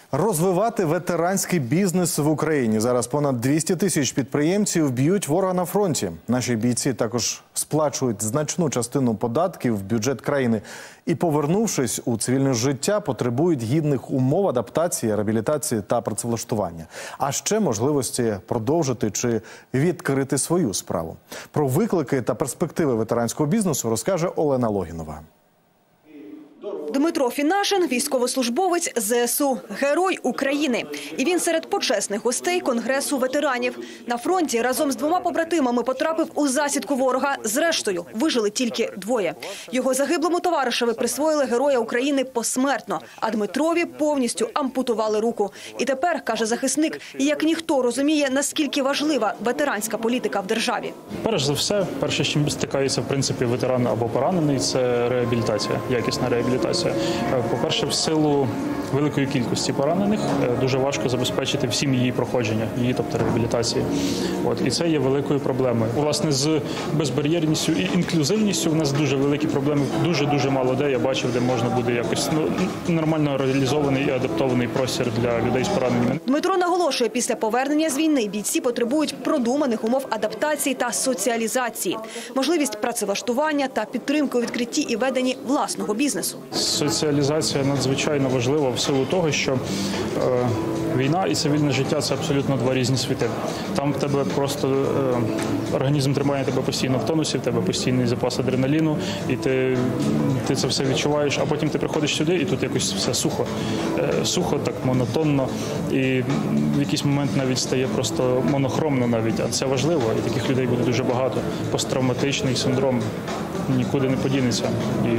Розвивати ветеранський бізнес в Україні. Зараз понад 200 тисяч підприємців б'ють ворога на фронті. Наші бійці також сплачують значну частину податків в бюджет країни. І, повернувшись у цивільне життя, потребують гідних умов адаптації, реабілітації та працевлаштування. А ще можливості продовжити чи відкрити свою справу. Про виклики та перспективи ветеранського бізнесу розкаже Олена Логінова. Дмитро Фінашин – військовослужбовець ЗСУ, герой України. І він серед почесних гостей Конгресу ветеранів. На фронті разом з двома побратимами потрапив у засідку ворога. Зрештою, вижили тільки двоє. Його загиблому товаришеві присвоїли Героя України посмертно, а Дмитрові повністю ампутували руку. І тепер, каже захисник, як ніхто розуміє, наскільки важлива ветеранська політика в державі. Перш за все, перше, з чим стикається, в принципі, ветеран або поранений – це реабілітація, якісна реабілітація. По-перше, в силу великої кількості поранених дуже важко забезпечити всім її проходження, її, тобто реабілітації. І це є великою проблемою. Власне, з безбар'єрністю і інклюзивністю у нас дуже великі проблеми. Дуже мало де я бачив, де можна буде якось нормально реалізований і адаптований простір для людей з пораненнями. Дмитро наголошує, після повернення з війни бійці потребують продуманих умов адаптації та соціалізації, можливість працевлаштування та підтримки у відкритті і веденні власного бізнесу. Соціалізація надзвичайно важлива в силу того, що війна і цивільне життя – це абсолютно два різні світи. Там в тебе просто організм тримає тебе постійно в тонусі, в тебе постійний запас адреналіну, і ти це все відчуваєш, а потім ти приходиш сюди, і тут якось все сухо. Сухо, так монотонно, і в якийсь момент навіть стає просто монохромно навіть, а це важливо, і таких людей буде дуже багато. Посттравматичний синдром нікуди не подінеться.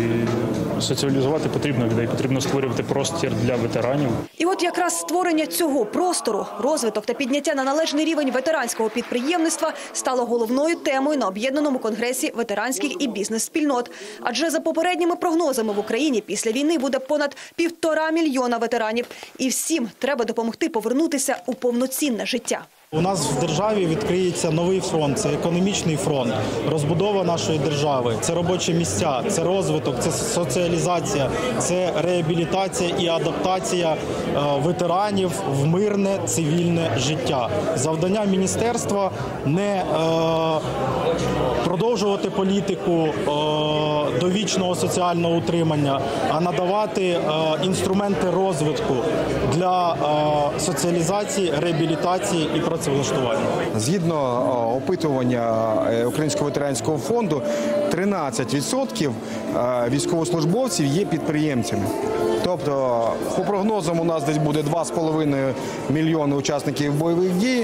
І соціалізувати потрібно людей, потрібно створювати простір для ветеранів. І от якраз створення цього простору, розвиток та підняття на належний рівень ветеранського підприємництва стало головною темою на об'єднаному конгресі ветеранських і бізнес-спільнот. Адже за попередніми прогнозами в Україні після війни буде понад 1,5 мільйона ветеранів. І всім треба допомогти повернутися у повноцінне життя. У нас в державі відкриється новий фронт, це економічний фронт, розбудова нашої держави, це робочі місця, це розвиток, це соціалізація, це реабілітація і адаптація ветеранів в мирне цивільне життя. Завдання міністерства не продовжувати політику довічного соціального утримання, а надавати інструменти розвитку для соціалізації, реабілітації і працевлаштування. Згідно опитування Українського ветеранського фонду, 13% військовослужбовців є підприємцями. Тобто, по прогнозам, у нас десь буде 2,5 мільйони учасників бойових дій.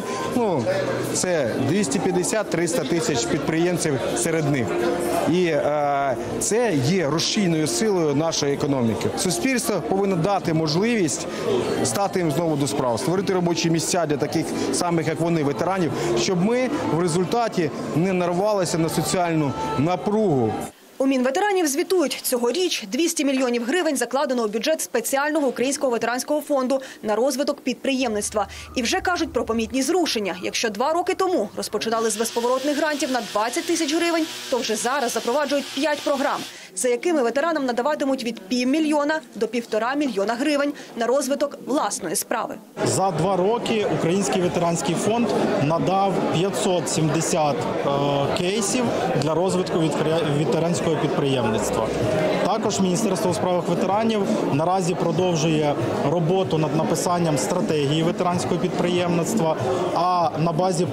Це 250-300 тисяч підприємців серед них. І це є рушійною силою нашої економіки. Суспільство повинно дати можливість стати їм знову до справ, створити робочі місця для таких самих, як вони, ветеранів, щоб ми в результаті не нарвалися на соціальну напругу. У Мінветеранів звітують, цьогоріч 200 мільйонів гривень закладено у бюджет спеціального Українського ветеранського фонду на розвиток підприємництва. І вже кажуть про помітні зрушення. Якщо 2 роки тому розпочинали з безповоротних грантів на 20 тисяч гривень, то вже зараз запроваджують 5 програм, за якими ветеранам надаватимуть від півмільйона до 1,5 мільйона гривень на розвиток власної справи. За 2 роки Український ветеранський фонд надав 570 кейсів для розвитку ветеранського підприємництва. Також Міністерство у справах ветеранів наразі продовжує роботу над написанням стратегії ветеранського підприємництва, а на базі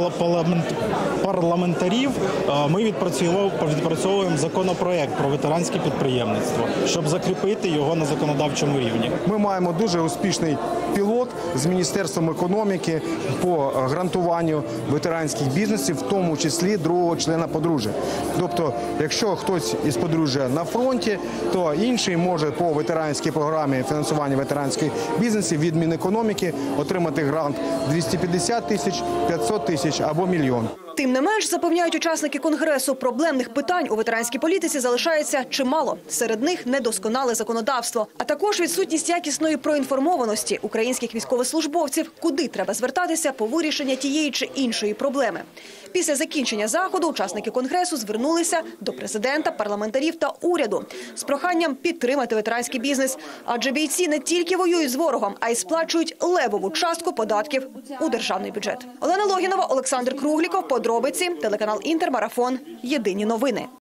парламентарів ми відпрацьовуємо законопроект про ветеранське підприємництво, щоб закріпити його на законодавчому рівні. Ми маємо дуже успішний пілот з Міністерством економіки по грантуванню ветеранських бізнесів, в тому числі другого члена подружжя. Тобто, якщо хтось із подружжя на фронті, то інший може по ветеранській програмі фінансування ветеранських бізнесів від Мінекономіки отримати грант 250 тисяч, 500 тисяч або мільйон. Тим не менш, запевняють учасники Конгресу, проблемних питань у ветеранській політиці залишається чимало. Серед них недосконале законодавство, а також відсутність якісної проінформованості українських військовослужбовців, куди треба звертатися по вирішення тієї чи іншої проблеми. Після закінчення заходу учасники конгресу звернулися до президента, парламентарів та уряду з проханням підтримати ветеранський бізнес. Адже бійці не тільки воюють з ворогом, а й сплачують левову частку податків у державний бюджет. Олена Логінова, Олександр Кругліков. Подробиці. Телеканал «Інтер», Марафон. Єдині новини.